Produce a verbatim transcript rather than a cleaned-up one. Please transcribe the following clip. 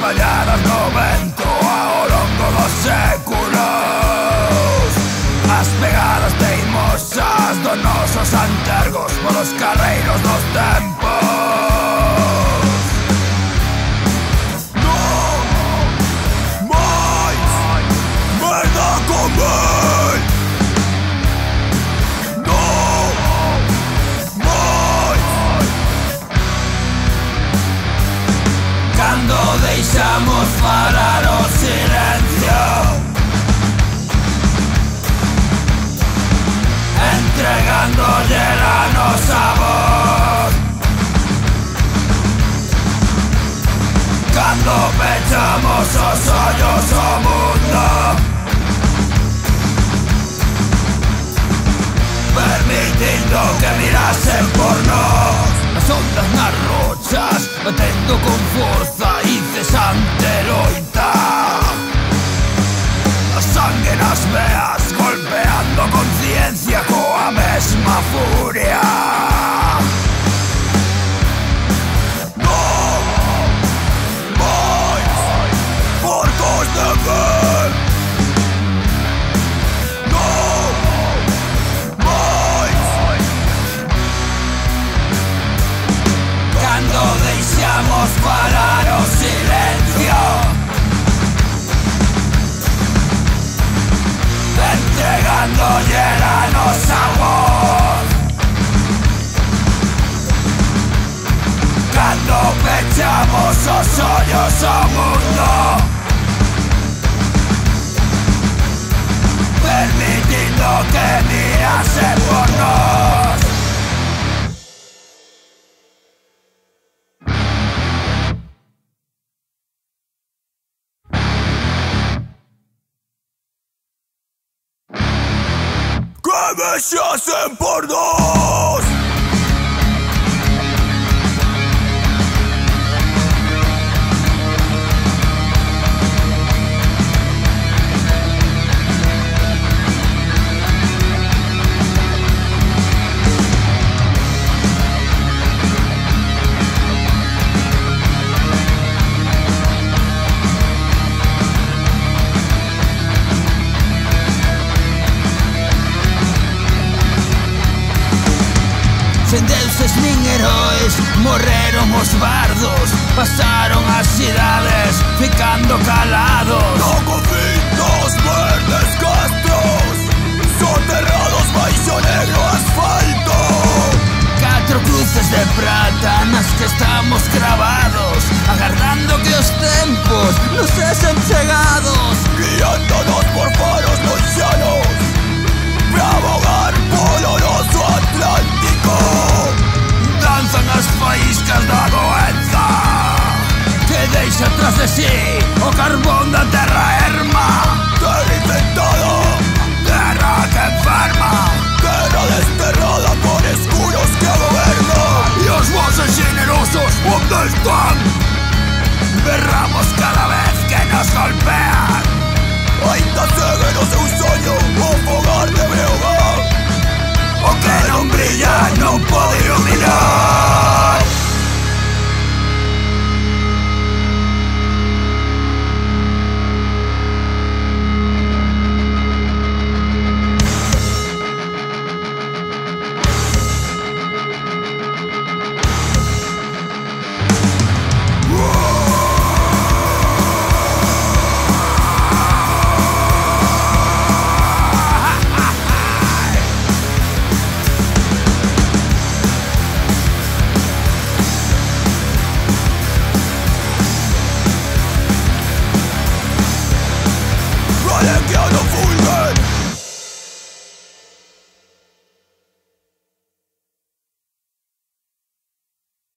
mañanas no vento ao longo dos séculos. As pegadas teimosas dos nosos antergos polos carreiros dos tempos. Non máis merda con él. Non máis. Cando deixamos parar o silencio, entregándolle a nosa voz. Cando pechamos os ollos ao mundo, permitindo que mirasen por nós. As ondas nas rochas, batendo con forza incesante loita. A sangue nas veas, golpeando a conciencia coa mesma furia. Non máis porcos de ver. Non máis. Cando deixamos parar o silencio, entregándolle a nosa voz. Cando pechamos os ollos ao mundo, permitindo que mirase por nós. Que vexasen por nós. Sen deuses nin heroes, morreron os bardos. Pasaron as cidades, ficando calados. No confín dos verdes castros, soterrados baixo negro asfalto. Catro cruces de prata nas que estamos cravados, agardando que os tempos nos sesen chegados. Guiándonos por faros loxanos, pra abogar polo noso Atlántico. Danzan as faíscas da doenza que deixa tras de sí o carbón da terra erma. Terra infectada, terra que enferma, terra desterrada por escuros que gobernan. E os voces generosos, onde están?